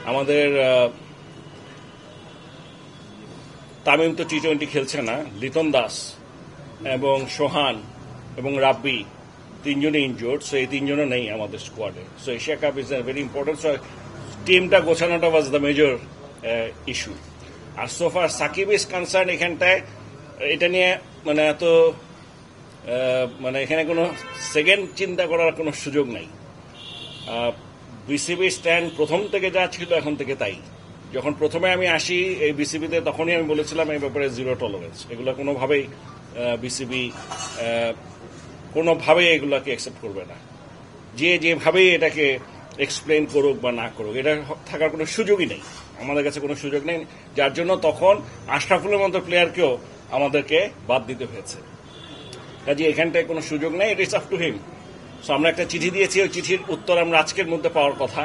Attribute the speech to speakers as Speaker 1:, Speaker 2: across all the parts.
Speaker 1: আমাদের তামিম তো টি-20 খেলছে না, লিটন দাস এবং সোহান এবং রাব্বি তিনজনই ইনজুর্ড, সো এই তিনজনও নেই আমাদের স্কোয়াডে। So Asia Cup is very important. So টিমটা গোছানোটা ওয়াজ দ্য মেজর ইস্যু। আর সোফার সাকিব ইজ কনসার্ন, এখানটায় এটা নিয়ে মানে এত মানে এখানে কোনো সেকেন্ড চিন্তা করার কোনো সুযোগ নাই। বিসিবি স্ট্যান্ড প্রথম থেকে যা ছিল এখন থেকে তাই। যখন প্রথমে আমি আসি এই বিসিবিতে, তখনই আমি বলেছিলাম এই ব্যাপারে জিরো টলারেন্স। এগুলো কোনোভাবেই বিসিবি কোনোভাবেই এগুলোকে অ্যাকসেপ্ট করবে না। যেভাবেই এটাকে এক্সপ্লেন করুক বা না করুক, এটা থাকার কোনো সুযোগই নেই, আমাদের কাছে কোনো সুযোগ নেই। যার জন্য তখন আশরাফুলের মতো প্লেয়ারকেও আমাদেরকে বাদ দিতে হয়েছে। কাজে এখানটায় কোনো সুযোগ নেই, it is up to him. So আমরা একটা চিঠি দিয়েছি, ওই চিঠির উত্তর আমরা আজকের মধ্যে পাওয়ার কথা,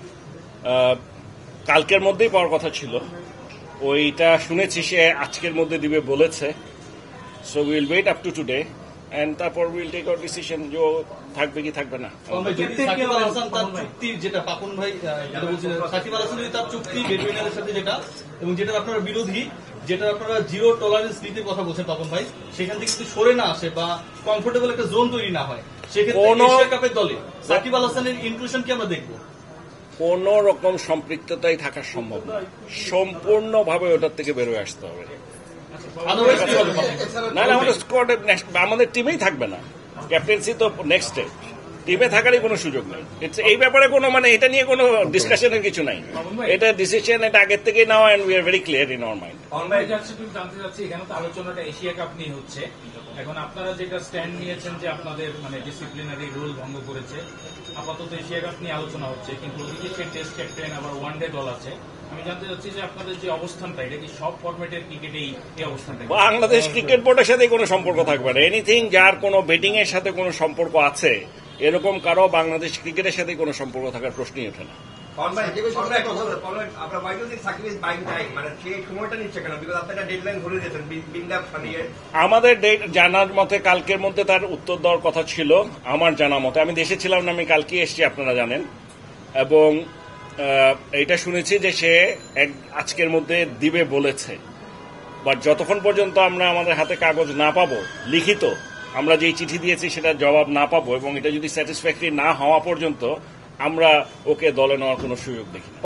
Speaker 1: কালকের মধ্যেই পাওয়ার কথা ছিল। ওইটা শুনেছি সে আজকের মধ্যে দিবে বলেছে। So will wait up to today and তারপর উইল টেক আওয়ার ডিসিশন যে থাকবে কি থাকবে না।
Speaker 2: সাকিব আল হাসান তার চুক্তি, যেটা পাপন ভাই বলছিলেন, সাকিব আল হাসান তার চুক্তি বেডুইনারের সাথে যেটা, এবং যেটা আপনারা বিরোধী, যেটা আপনারা জিরো টলারেন্স নীতির কথা বলছেন পাপন ভাই, সেখান থেকে যদি সরে না আসে বা কমফোর্টেবল একটা জোন তৈরি না হয়, সেক্ষেত্রে এশিয়া কাপের দলে সাকিব আল হাসানের ইনক্লুশন কি আমরা দেখবো?
Speaker 1: কোন রকম সম্পৃক্ততাই থাকা সম্ভব না, সম্পূর্ণভাবে ওটার থেকে বেরোয় আসতে হবে। না না, আমাদের স্কোয়াডে আমাদের টিমেই থাকবে না, ক্যাপ্টেন্সি তো নেক্সট স্টেপ, টিমে থাকারই কোনো সুযোগ নেই। এই ব্যাপারে কোনো মানে এটা নিয়ে কোনো ডিসকাশনের কিছু নাই, এটা ডিসিশন এটা আগের থেকেই নেওয়া, and we are very clear in our mind.
Speaker 3: জানতে চাচ্ছি, এখানে তো আলোচনাটা এশিয়া কাপ নিয়ে হচ্ছে, এখন আপনারা যেটা স্ট্যান্ড নিয়েছেন যে আপনাদের মানে ডিসিপ্লিনারি রুল ভঙ্গ করেছে, আপাতত এশিয়া কাপ নিয়ে আলোচনা হচ্ছে, কিন্তু ওদিকে সে টেস্ট ক্যাপ্টেন আবার ওয়ানডে দল আছে। আমি জানতে চাচ্ছি যে আপনাদের যে অবস্থানটা, এটা কি সব ফরম্যাটের ক্রিকেটেই এই অবস্থানটা?
Speaker 1: বাংলাদেশ ক্রিকেট বোর্ডের সাথে কোনো সম্পর্ক থাকবে না। এনিথিং যার কোনো বেটিং এর সাথে কোনো সম্পর্ক আছে, এরকম কারো বাংলাদেশ ক্রিকেটের সাথে কোনো সম্পর্ক থাকার প্রশ্নই ওঠে না। আমাদের ডেট জানার মতে কালকের মধ্যে তার উত্তর দেওয়ার কথা ছিল, আমার জানা মতে। আমি দেশে ছিলাম না, আমি কালকে এসেছি, আপনারা জানেন, এবং এটা শুনেছি যে সে আজকের মধ্যে দিবে বলেছে। বাট যতক্ষণ পর্যন্ত আমরা আমাদের হাতে কাগজ না পাবো, লিখিত আমরা যেই চিঠি দিয়েছি সেটার জবাব না পাবো, এবং এটা যদি স্যাটিসফ্যাক্টরি না হওয়া পর্যন্ত আমরা ওকে দলে নেওয়ার কোনো সুযোগ দেখি না।